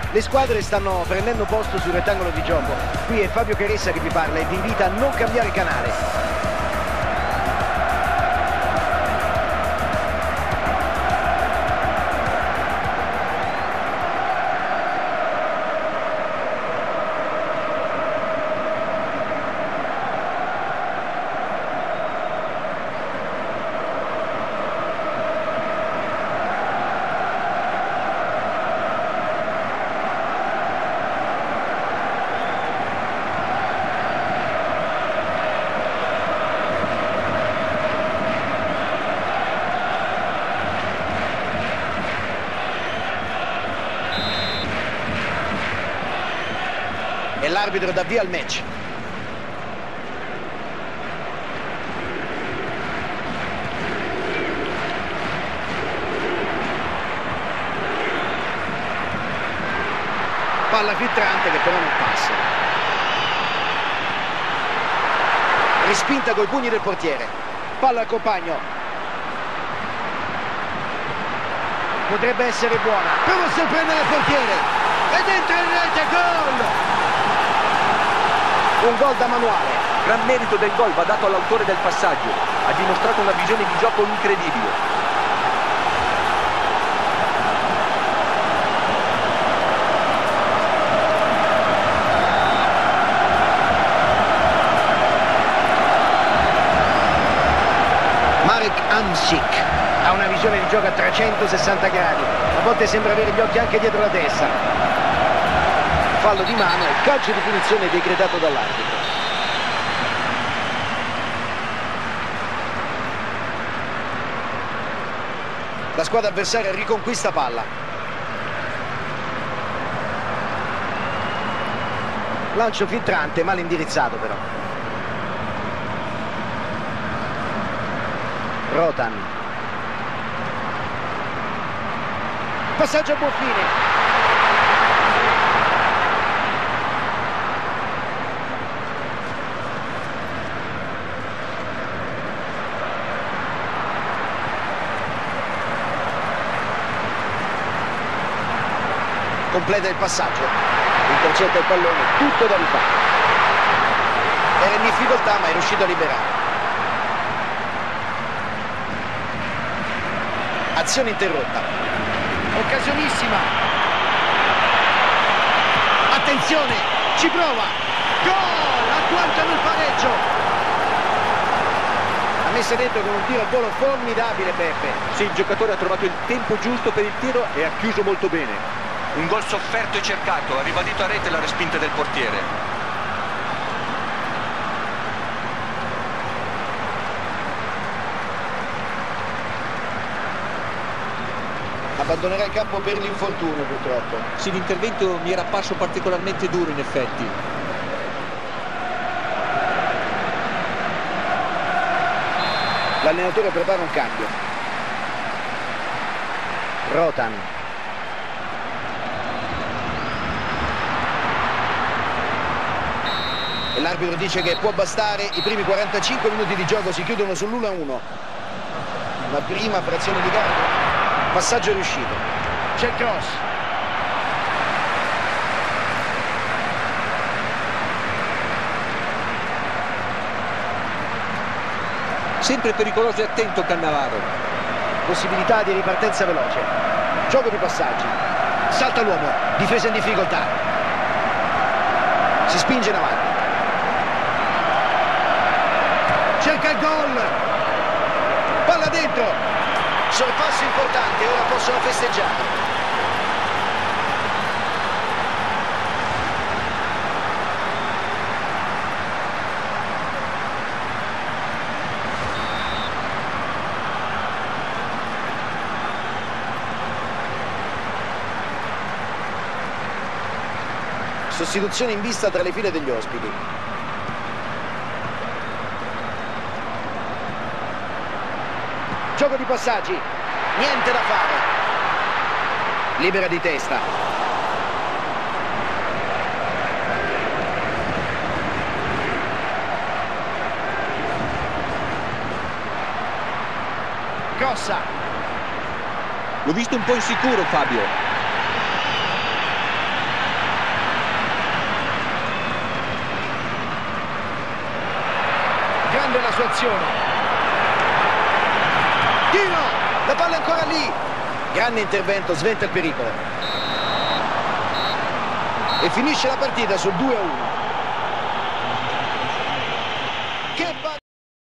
Le squadre stanno prendendo posto sul rettangolo di gioco. Qui è Fabio Caressa che vi parla e vi invita a non cambiare canale. E l'arbitro dà via al match. Palla filtrante che però non passa. Respinta coi pugni del portiere. Palla al compagno. Potrebbe essere buona. Prova a sorprendere il portiere. Ed entra in rete, gol! Un gol da manuale. Gran merito del gol va dato all'autore del passaggio. Ha dimostrato una visione di gioco incredibile. Marek Hamšík ha una visione di gioco a 360 gradi. A volte sembra avere gli occhi anche dietro la testa. Fallo di mano e calcio di punizione decretato dall'arbitro. La squadra avversaria riconquista palla. Lancio filtrante, mal indirizzato però. Rotan. Passaggio a buon fine. Completa il passaggio, intercetta il pallone, tutto da rifare. Era in difficoltà ma è riuscito a liberare. Azione interrotta. Occasionissima. Attenzione, ci prova. Gol! Agguantano il pareggio. Ha messo dentro con un tiro al volo formidabile Peppe. Sì, il giocatore ha trovato il tempo giusto per il tiro e ha chiuso molto bene. Un gol sofferto e cercato, ha ribadito a rete la respinta del portiere. Abbandonerà il campo per l'infortunio purtroppo. Sì, l'intervento mi era apparso particolarmente duro in effetti. L'allenatore prepara un cambio. Rotan. E l'arbitro dice che può bastare. I primi 45 minuti di gioco si chiudono sull'1-1. La prima frazione di gara. Passaggio riuscito. C'è il cross. Sempre pericoloso e attento Cannavaro. Possibilità di ripartenza veloce. Gioco di passaggi. Salta l'uomo. Difesa in difficoltà. Si spinge in avanti. Cerca il gol. Palla dentro. Sorpasso importante, ora possono festeggiare. Sostituzione in vista tra le file degli ospiti. Gioco di passaggi, niente da fare. Libera di testa. Cossa. L'ho visto un po' insicuro Fabio. la sua azione. Tiro, la palla è ancora lì. Grande intervento, sventa il pericolo. E finisce la partita sul 2-1. Che